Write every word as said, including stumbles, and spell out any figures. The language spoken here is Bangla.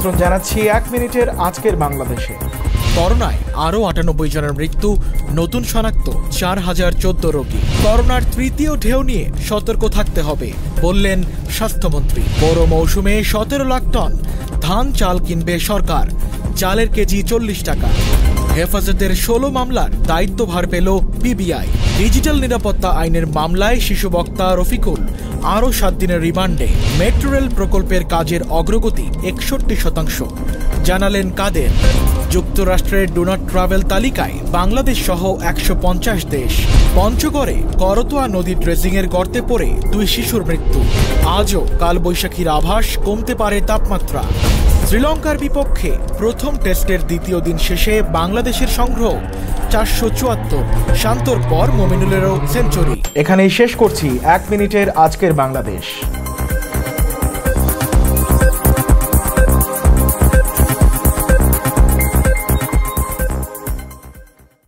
আমন্ত্রণ জানাচ্ছি এক মিনিটের আজকের বাংলাদেশে। করোনায় আরও আটানব্বই জনের মৃত্যু, নতুন শনাক্ত চার হাজার চোদ্দ রোগী। করোনার তৃতীয় ঢেউ নিয়ে সতর্ক থাকতে হবে বললেন স্বাস্থ্যমন্ত্রী। বড় মৌসুমে সতেরো লাখ টন ধান চাল কিনবে সরকার, চালের কেজি চল্লিশ টাকা। হেফাজতের ষোলো মামলার দায়িত্বভার পেল পিবিআই। ডিজিটাল নিরাপত্তা আইনের মামলায় শিশু বক্তা রফিকুল আরও সাত দিনের রিমান্ডে। মেট্রো রেল প্রকল্পের কাজের অগ্রগতি একষট্টি শতাংশ, জানালেন কাদের। যুক্তরাষ্ট্রের ডু নট ট্রাভেল তালিকায় বাংলাদেশ সহ একশো পঞ্চাশ দেশ। পঞ্চগড়ে করতোয়া নদী ড্রেজিংয়ের গর্তে পড়ে দুই শিশুর মৃত্যু। আজও কালবৈশাখীর আভাস, কমতে পারে তাপমাত্রা। শ্রীলঙ্কার বিপক্ষে প্রথম টেস্টের দ্বিতীয় দিন শেষে বাংলাদেশের সংগ্রহ চারশো চুয়াত্তর। শান্তর পর মমিনুলেরও সেঞ্চুরি। এখানেই শেষ করছি এক মিনিটের আজকের বাংলাদেশ।